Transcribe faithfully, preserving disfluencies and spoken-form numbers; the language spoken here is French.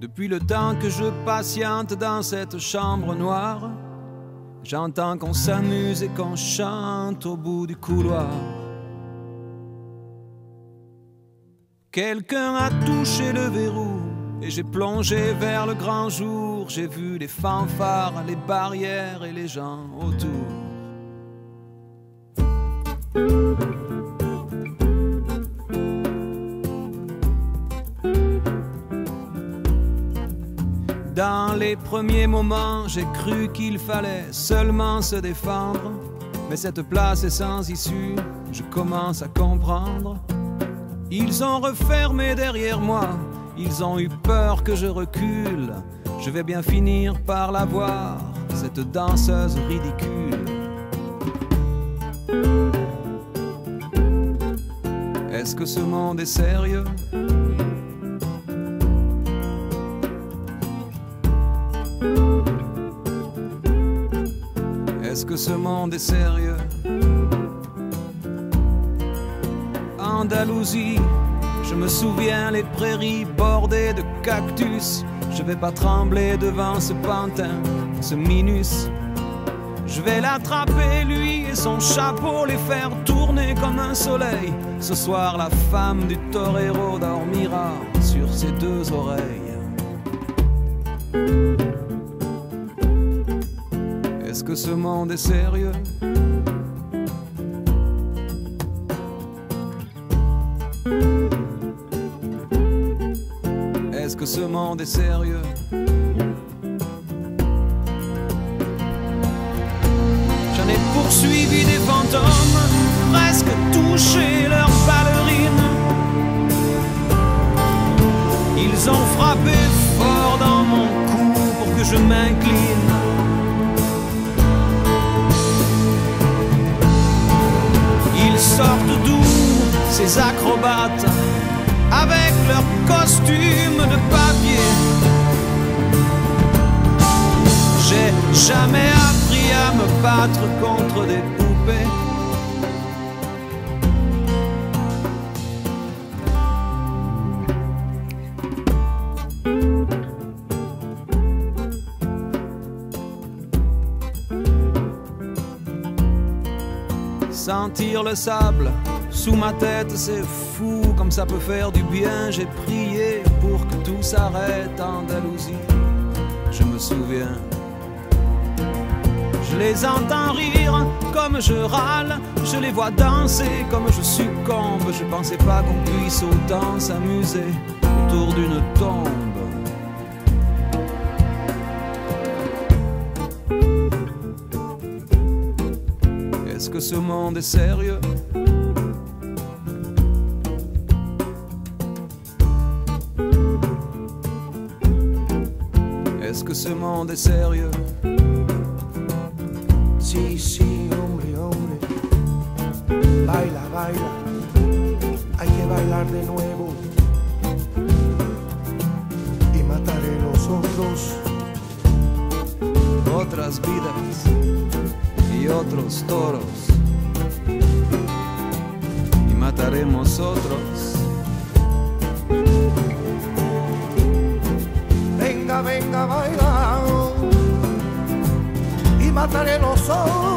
Depuis le temps que je patiente dans cette chambre noire, j'entends qu'on s'amuse et qu'on chante au bout du couloir. Quelqu'un a touché le verrou et j'ai plongé vers le grand jour. J'ai vu les fanfares, les barrières et les gens autour. Dans les premiers moments, j'ai cru qu'il fallait seulement se défendre. Mais cette place est sans issue, je commence à comprendre. Ils ont refermé derrière moi, ils ont eu peur que je recule. Je vais bien finir par la voir, cette danseuse ridicule. Est-ce que ce monde est sérieux ? Est-ce que ce monde est sérieux? Andalousie, je me souviens les prairies bordées de cactus. Je vais pas trembler devant ce pantin, ce minus. Je vais l'attraper lui et son chapeau, les faire tourner comme un soleil. Ce soir la femme du torero dormira sur ses deux oreilles. Est-ce que ce monde est sérieux? Est-ce que ce monde est sérieux? J'en ai poursuivi des fantômes, presque touché leurs ballerines. Ils ont frappé fort dans mon cou pour que je m'incline. Ils sortent d'où ces acrobates avec leurs costumes de papier? J'ai jamais appris à me battre contre des poupées. Sentir le sable sous ma tête, c'est fou comme ça peut faire du bien. J'ai prié pour que tout s'arrête, Andalousie, je me souviens. Je les entends rire comme je râle, je les vois danser comme je succombe. Je pensais pas qu'on puisse autant s'amuser autour d'une tombe. Est-ce que ce monde est sérieux? Est-ce que ce monde est sérieux? Sí, sí, hombre, hombre. Baila, baila. Hay que bailar de nuevo. Y mataré los otros. Otras vidas y otros toros, y mataremos otros. Venga, venga, baila, y mataré los otros.